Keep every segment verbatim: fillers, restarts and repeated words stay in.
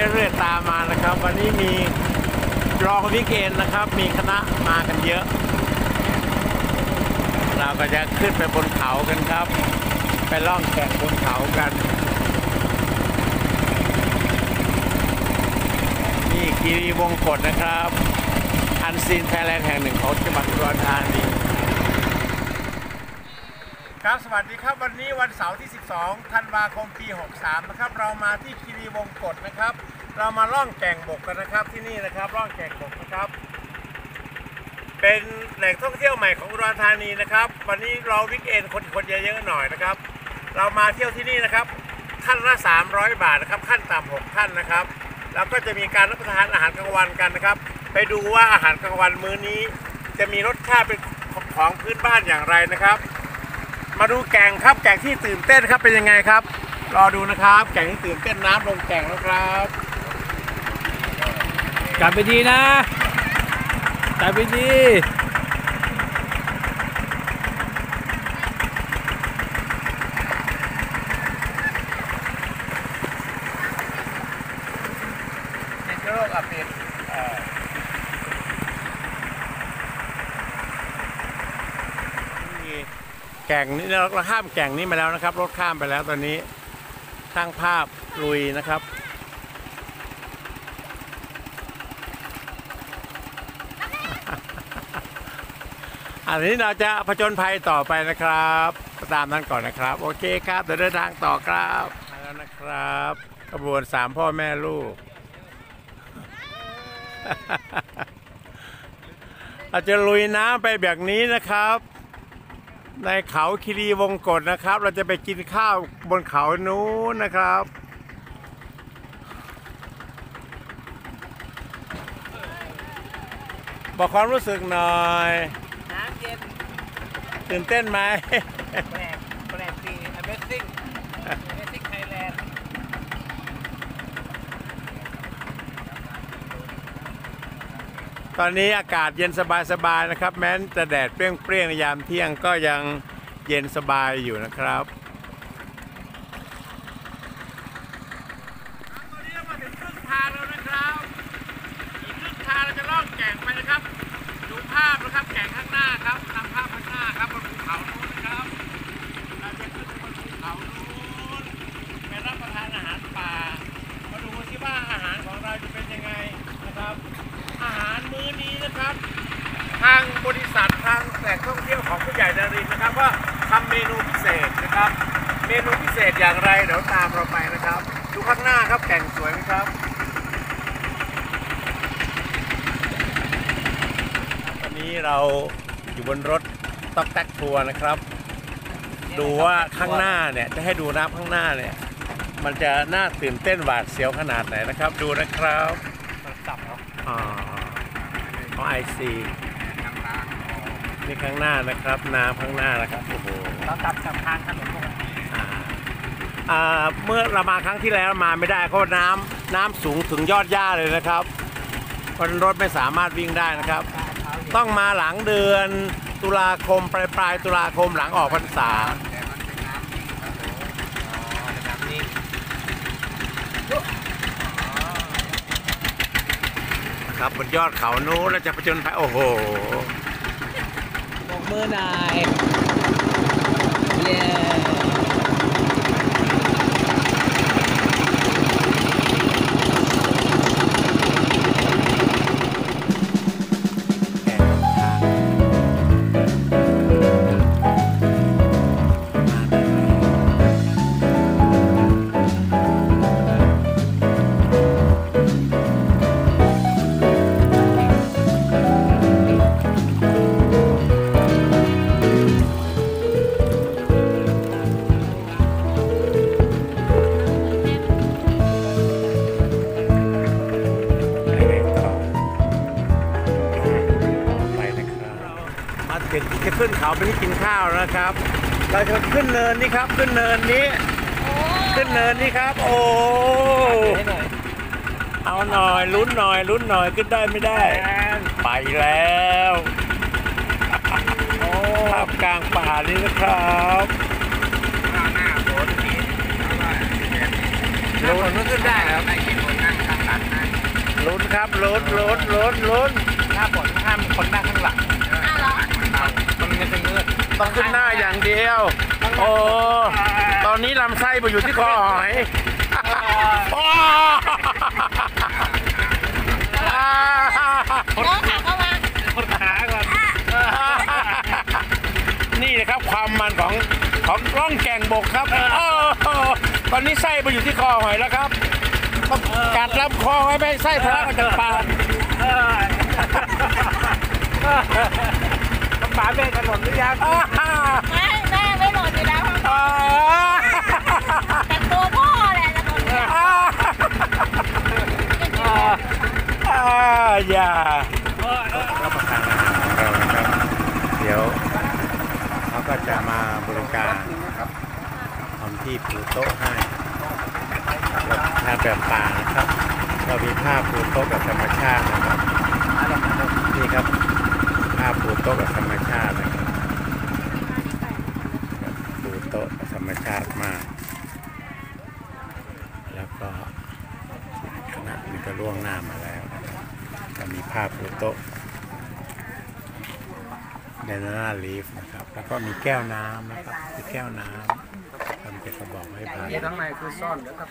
เรื่อยๆตามมานะครับวันนี้มีรองวิกเอนนะครับมีคณะมากันเยอะเราก็จะขึ้นไปบนเขากันครับไปล่องแก่งบนเขากันนี่คีรีวงกฏนะครับอันซีนไทยแลนด์แห่งหนึ่งของจังหวัดอุดรธานีครับสวัสดีครับวันนี้วันเสาร์ที่สิบสองธันวาคมปีหกสามนะครับเรามาที่คีรีวงกฏนะครับเรามาล่องแก่งบกกันนะครับที่นี่นะครับล่องแก่งบกนะครับเป็นแหล่งท่องเที่ยวใหม่ของอุดรธานีนะครับวันนี้เราวิกเอนคนคนเยอะๆหน่อยนะครับเรามาเที่ยวที่นี่นะครับขั้นละสามร้อยบาทนะครับขั้นต่ำหกขั้นนะครับแล้วก็จะมีการรับประทานอาหารกลางวันกันนะครับไปดูว่าอาหารกลางวันมื้อนี้จะมีรสชาติเป็นของพื้นบ้านอย่างไรนะครับมาดูแก่งครับแก่งที่ตื่นเต้นครับเป็นยังไงครับรอดูนะครับแก่งที่ตื่นเต้นน้ำลงแก่งแล้วครับกลับไปดีนะกลับไปดีเป็นโรคอับเปดแก่งนี้เราข้ามแก่งนี้มาแล้วนะครับรถข้ามไปแล้วตอนนี้ช่างภาพลุยนะครับอันนี้เราจะผจญภัยต่อไปนะครับตามนั้นก่อนนะครับโอเคครับเดี๋ยวเดินทางต่อครับมาแล้วนะครับขบวนสามพ่อแม่ลูก เราจะลุยน้ำไปแบบนี้นะครับในเขาคีรีวงกฏนะครับเราจะไปกินข้าวบนเขานู้นนะครับบอกความรู้สึกหน่อยน้ำเย็นตื่นเต้นไหมแปลกแปลกดี Amazing Amazing Thailand ตอนนี้อากาศเย็นสบายๆนะครับแม้จะแดดเปรี้ยงๆในยามเที่ยงก็ยังเย็นสบายอยู่นะครับตอนนี้เรามาถึงครึ่งทางแล้วนะครับอีกครึ่งทางเราจะล่องแก่งไปนะครับดูภาพนะครับแก่งข้างหน้าครับนำภาพข้างหน้าครับบนภูเขาโน้นนะครับเราจะขึ้นบนภูเขาโน้นไปรับประทานอาหารป่ามาดูซิว่าอาหารของเราจะเป็นยังไงนะครับอาหารมื้อนี้นะครับทางบริษัททางแหล่งท่องเที่ยวของผู้ใหญ่ดารินนะครับว่าทำเมนูพิเศษนะครับเมนูพิเศษอย่างไรเดี๋ยวตามเราไปนะครับดูข้างหน้าครับแก่งสวยไหมครับตอนนี้เราอยู่บนรถต๊อกแต๊กทัวร์นะครับดูว่าข้างหน้าเนี่ยจะให้ดูน้ำข้างหน้าเนี่ยมันจะน่าตื่นเต้นหวาดเสียวขนาดไหนนะครับดูนะครับสับเนาะอ๋อของไอซีนี่ข้างหน้านะครับน้ำข้างหน้านะครับโอ้โหเราตัดกับทางถนนอ่าเมื่อเรามาครั้งที่แล้วมาไม่ได้เพราะน้ำน้ำสูงถึงยอดหญ้าเลยนะครับเพราะรถไม่สามารถวิ่งได้นะครับต้องมาหลังเดือนตุลาคมปลายปลายตุลาคมหลังออกพรรษาครับบนยอดเขานู้นเราจะผจญภัยโอ้โหบอกมือนายเย้จะขึ้นเขาไปที่กินข้าวนะครับเราจะขึ้นเนินนี่ครับขึ้นเนินนี้ขึ้นเนินนี่ครับโอ้เอาหน่อยลุ้นหน่อยลุ้นหน่อยขึ้นได้ไม่ได้ไปแล้วภาพกลางป่านี่นะครับหน้าฝนนี้ฝนก็ขึ้นได้ครับลังนะลุ้นครับลุ้นลุ้นลุ้นลุ้นหน้าฝนห้ามคนนั่งข้างหลังอ้าวเหรอมันมันจะเงือกต้องขึ้นหน้าอย่างเดียว โอ้ตอนนี้ลำไส้ไปอยู่ที่คอหอยโอ้น้องขาเข้ามาคนขาก่อนนี่นะครับความมันของของร่องแก่งบกครับโอ้ตอนนี้ไส้ไปอยู่ที่คอหอยแล้วครับต้องกัดลำคอไว้ไม่ให้ไส้ทะลักออกจากปากต้องฝาเบรกถนนหรือยังไม่แม่ไม่หล่นอยู่แล้วแต่ตัวพ่อแหละจะหล่นเนี่ยอย่ารับประทานอาหารของเรานะครับเดี๋ยวเขาก็จะมาบริการทำที่ปูโต๊ะให้ถ้าแบบป่านะครับเรามีผ้าปูโต๊ะแบบธรรมชาตินะครับนี่ครับผ้าปูโต๊ะแบบธรรมชาตินะครับปูโต๊ะแบบธรรมชาติมากแล้วก็ขณะนี้ก็ล่วงหน้ามาแล้วนะครับก็มีผ้าปูโต๊ะเดนน่าลีฟนะครับแล้วก็มีแก้วน้ำนะครับมีแก้วน้ำทำเป็นกระบอกไม้ไผ่นี่ทั้งในคือซ่อนแล้วครับ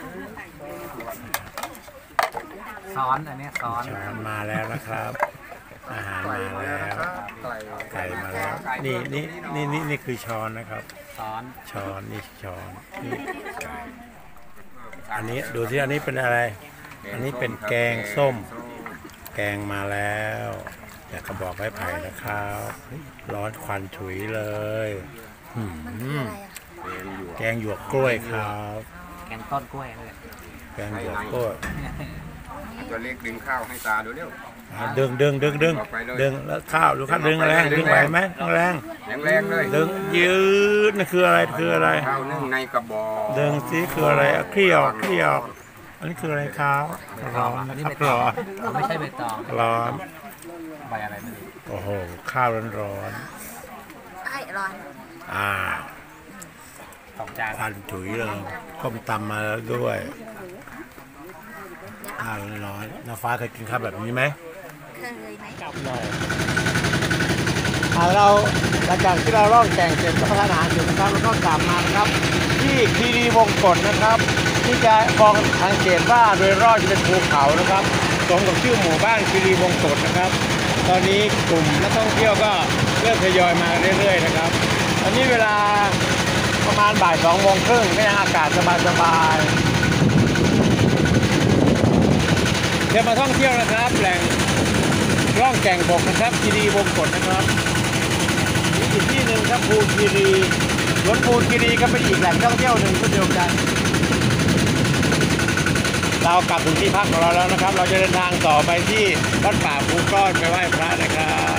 ซ้อนอันนี้ซ้อนช้อนมาแล้วนะครับ อาหารมาแล้วไก่ไก่มาแล้วนี่นี่นี่นี่นี่คือช้อนนะครับซ้อนช้อนนี่ช้อนนี่อันนี้ดูที่อันนี้เป็นอะไร อันนี้เป็นแกงส้ม แกงมาแล้วแต่กระบอกไม้ไผ่นะครับร้อนควันฉุยเลยหืมแกงหยวกกล้วยครับแกงต้นกล้วยเลยแกงหยวกกล้วยตัวเล็กดึงข้าวให้ตาดูเร็วอ่ะดึงดึงดึงดึงดึงแล้วข้าวดูครับดึงแรงดึงไหวไหมแรงแรงๆเลยดึงยืดนี่คืออะไรคืออะไรข้าวนึ่งในกระบอกดึงสิคืออะไรอ่ะเคลี่ยวเคลี่ยวอันนี้คืออะไรครับร้อนนะครับร้อนไม่ใช่ใบตองร้อนใบอะไรไม่รู้โอ้โหข้าวร้อนร้อนไอ้ร้อนๆอ่าสองจานควันฉุยเลยต้มตำมาแล้วด้วยข้าวร้อนๆน้าฟ้าเคยกินข้าวแบบนี้ไหมเคยไหมอ่าเราหลังจากที่เราล่องแก่งเสร็จรับประทานอาหารเสร็จนะครับเราก็กลับมานะครับ ที่คีรีวงกฏนะครับ ที่จะมองสังเกตว่าโดยรอบจะเป็นภูเขานะครับสมกับชื่อหมู่บ้านคีรีวงกฏนะครับ ตอนนี้กลุ่มนักท่องเที่ยวก็เริ่มทยอยมาเรื่อยๆนะครับตอนนี้เวลาประมาณบ่ายสองโมงครึ่งก็ยังอากาศสบายๆเดี๋ยวมาท่องเที่ยวนะครับแหล่งร่องแก่งบกนะครับคีรีวงกฏนะครับนี่อีกที่หนึ่งครับภูคีรีสวนภูคีรีก็เป็นอีกแหล่งท่องเที่ยวหนึ่งเช่นเดียวกันเรากลับถึงที่พักของเราแล้วนะครับ เราจะเดินทางต่อไปที่วัดป่าภูก้อนไปไหว้พระนะครับ